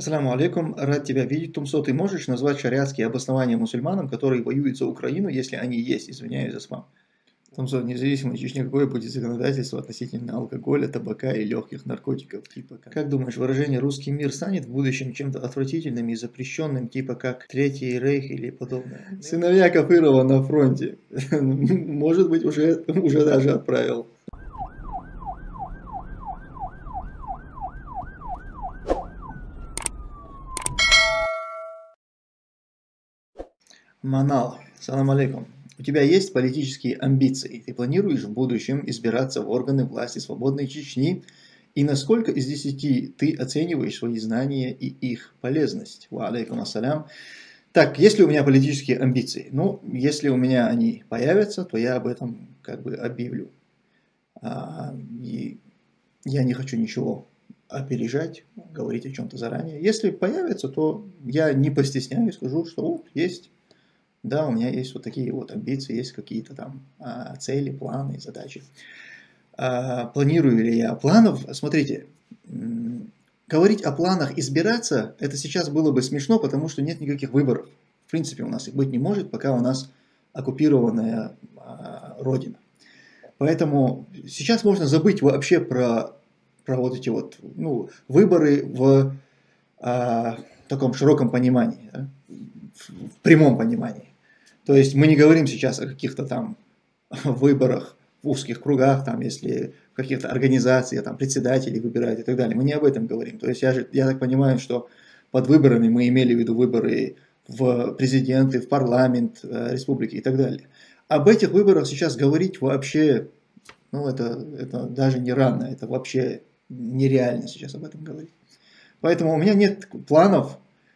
Ассаламу алейкум, рад тебя видеть, Тумсо. Ты можешь назвать шариатские обоснования мусульманам, которые воюют за Украину, если они есть? Извиняюсь за спам. Тумсо, независимо от Чечни, какое будет законодательство относительно алкоголя, табака и легких наркотиков, типа как думаешь, выражение «русский мир» станет в будущем чем-то отвратительным и запрещенным, типа как Третий Рейх или подобное? Сыновья Кафырова на фронте. Может быть, уже даже отправил. Манал, салам алейкум. У тебя есть политические амбиции? Ты планируешь в будущем избираться в органы власти свободной Чечни? И насколько из 10 ты оцениваешь свои знания и их полезность? Ва алейкум ассалям. Так, есть ли у меня политические амбиции? Ну, если у меня они появятся, то я об этом как бы объявлю. И я не хочу ничего опережать, говорить о чем-то заранее. Если появятся, то я не постесняюсь, скажу, что вот есть. Да, у меня есть вот такие вот амбиции, есть какие-то там цели, планы, задачи. Планирую ли я? Планов, смотрите, говорить о планах избираться, это сейчас было бы смешно, потому что нет никаких выборов. В принципе, у нас их быть не может, пока у нас оккупированная родина. Поэтому сейчас можно забыть вообще про вот эти вот выборы в таком широком понимании, да? В прямом понимании. То есть мы не говорим сейчас о каких-то там выборах в узких кругах, там, если в каких-то организациях там, председателей выбирают и так далее. Мы не об этом говорим. То есть я так понимаю, что под выборами мы имели в виду выборы в президенты, в парламент республики и так далее. Об этих выборах сейчас говорить вообще, это даже не рано, это вообще нереально сейчас об этом говорить. Поэтому у меня нет планов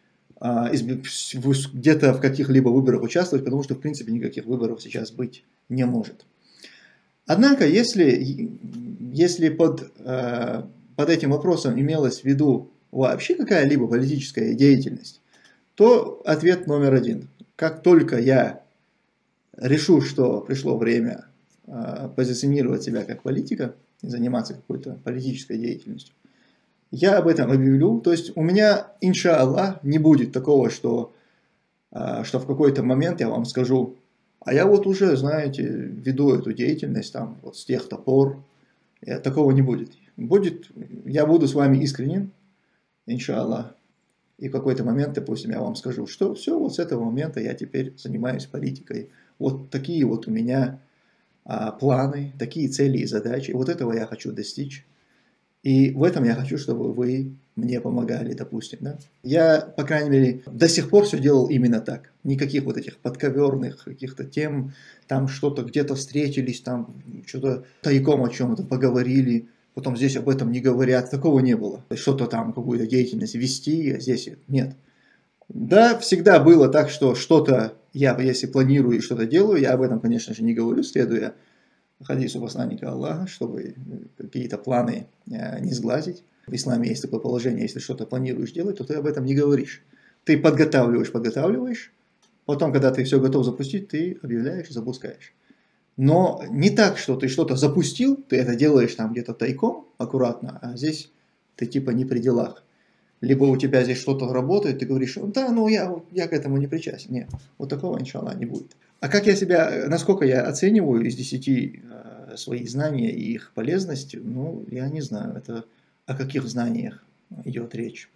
где-то в каких-либо выборах участвовать, потому что, в принципе, никаких выборов сейчас быть не может. Однако, если под этим вопросом имелась в виду вообще какая-либо политическая деятельность, то ответ номер один. Как только я решу, что пришло время позиционировать себя как политика и заниматься какой-то политической деятельностью, я об этом объявлю. То есть у меня, иншаллах, не будет такого, что в какой-то момент я вам скажу, а я вот уже, знаете, веду эту деятельность там вот с тех-то пор. Такого не будет. Я буду с вами искренен, иншаллах. И в какой-то момент, допустим, я вам скажу, что все, вот с этого момента я теперь занимаюсь политикой. Вот такие вот у меня планы, такие цели и задачи. Вот этого я хочу достичь. И в этом я хочу, чтобы вы мне помогали, допустим. Да? Я, по крайней мере, до сих пор все делал именно так. Никаких вот этих подковерных каких-то тем, там что-то где-то встретились, там что-то тайком о чем-то поговорили, потом здесь об этом не говорят. Такого не было. Что-то там, какую-то деятельность вести, а здесь нет. Да, всегда было так, что что-то я, если планирую и что-то делаю, я об этом, конечно же, не говорю, следуя хадису посланника Аллаха, чтобы какие-то планы не сглазить. В исламе есть такое положение, если что-то планируешь делать, то ты об этом не говоришь. Ты подготавливаешь, потом, когда ты все готов запустить, ты объявляешь и запускаешь. Но не так, что ты что-то запустил, ты это делаешь там где-то тайком, аккуратно, а здесь ты типа не при делах. Либо у тебя здесь что-то работает, ты говоришь, да, ну я к этому не причастен. Нет, вот такого, иншаллах, не будет. А насколько я оцениваю из 10 свои знания и их полезность, я не знаю, это о каких знаниях идет речь.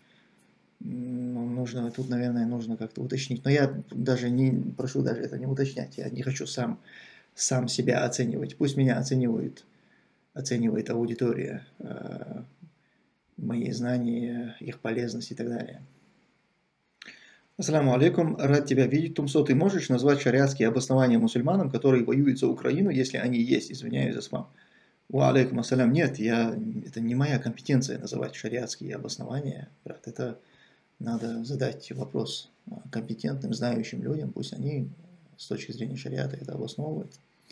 Тут, наверное, нужно как-то уточнить. Но я прошу даже это не уточнять, я не хочу сам себя оценивать. Пусть меня оценивает аудитория, мои знания, их полезность и так далее. Ассаламу алейкум, рад тебя видеть, Тумсо. Ты можешь назвать шариатские обоснования мусульманам, которые воюют за Украину, если они есть? Извиняюсь за спам. Ва алейкум ассалям. Нет, это не моя компетенция называть шариатские обоснования, брат. Это надо задать вопрос компетентным, знающим людям, пусть они с точки зрения шариата это обосновывают.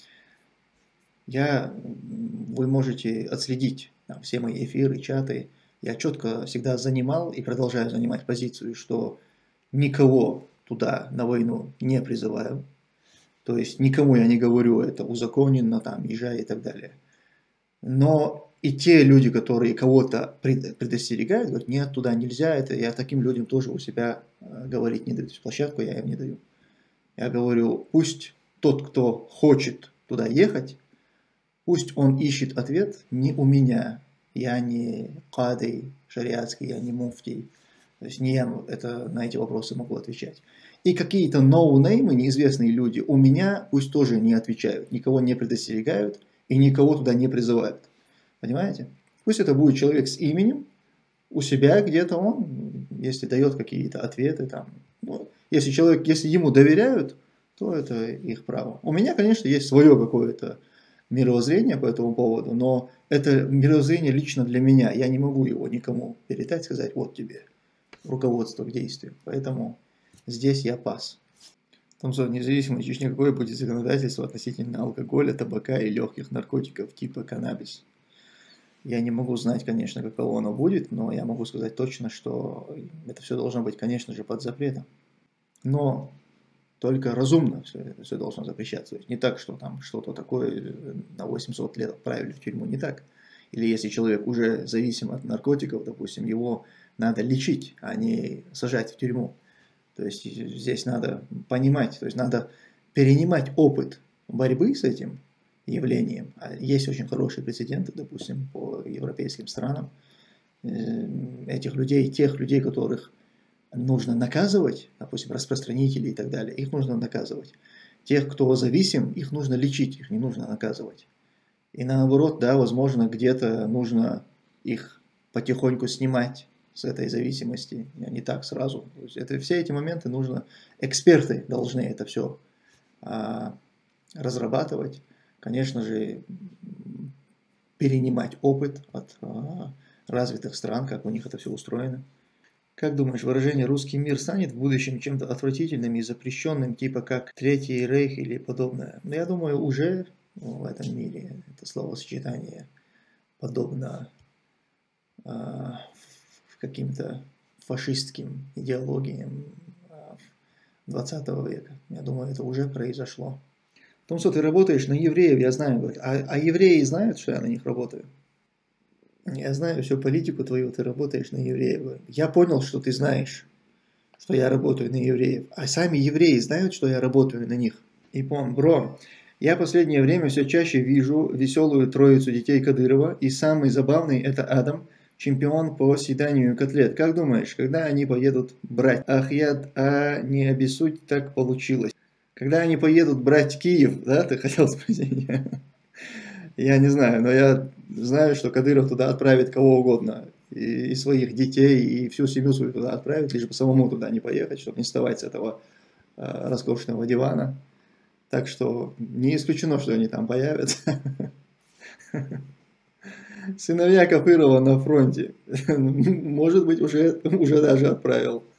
Вы можете отследить все мои эфиры, чаты. Я четко всегда занимал и продолжаю занимать позицию, что никого туда на войну не призываю. То есть никому я не говорю, это узаконено, там, езжай и так далее. Но И те люди, которые кого-то предостерегают, говорят, нет, туда нельзя, это я таким людям тоже у себя говорить не даю. То есть площадку я им не даю. Я говорю, пусть тот, кто хочет туда ехать, пусть он ищет ответ не у меня. Я не кади шариатский, я не муфтий. То есть не я на эти вопросы могу отвечать. И какие-то ноунеймы, неизвестные люди, у меня пусть тоже не отвечают, никого не предостерегают и никого туда не призывают. Понимаете? Пусть это будет человек с именем, у себя где-то он, если дает какие-то ответы, там, ну, если ему доверяют, то это их право. У меня, конечно, есть свое какое-то мировоззрение по этому поводу, но это мировоззрение лично для меня. Я не могу его никому передать, сказать, вот тебе руководство к действию. Поэтому здесь я пас. В том, что независимо от Чечни, какое будет законодательство относительно алкоголя, табака и легких наркотиков типа каннабис. Я не могу знать, конечно, каково оно будет, но я могу сказать точно, что это все должно быть, конечно же, под запретом. Но только разумно все должно запрещаться. То есть не так, что там что-то такое на 800 лет отправили в тюрьму, не так. Или если человек уже зависим от наркотиков, допустим, его надо лечить, а не сажать в тюрьму. То есть здесь надо понимать, то есть надо перенимать опыт борьбы с этим явлением. Есть очень хорошие прецеденты, допустим, по европейским странам. Этих людей, тех людей, которых нужно наказывать, допустим, распространителей и так далее, их нужно наказывать. Тех, кто зависим, их нужно лечить, их не нужно наказывать. И наоборот, да, возможно, где-то нужно их потихоньку снимать с этой зависимости, а не так сразу. То есть все эти моменты нужно, эксперты должны это все разрабатывать. Конечно же, перенимать опыт от развитых стран, как у них это все устроено. Как думаешь, выражение «русский мир» станет в будущем чем-то отвратительным и запрещенным, типа как «Третий рейх» или подобное? Но я думаю, уже в этом мире это словосочетание подобно каким-то фашистским идеологиям 20 века. Я думаю, это уже произошло. В том, что ты работаешь на евреев, я знаю, а евреи знают, что я на них работаю? Я знаю всю политику твою, ты работаешь на евреев. Я понял, что ты знаешь, что я работаю на евреев. А сами евреи знают, что я работаю на них. И бро, я последнее время все чаще вижу веселую троицу детей Кадырова. И самый забавный это Адам, чемпион по съеданию котлет. Как думаешь, когда они поедут брать? Ахьяд, не обессудь, так получилось. Когда они поедут брать Киев, да, ты хотел спросить? Я не знаю, но я знаю, что Кадыров туда отправит кого угодно. И своих детей, и всю семью свою туда отправит, лишь бы самому туда не поехать, чтобы не вставать с этого роскошного дивана. Так что не исключено, что они там появятся. Сыновья Капырова на фронте. Может быть, уже даже отправил.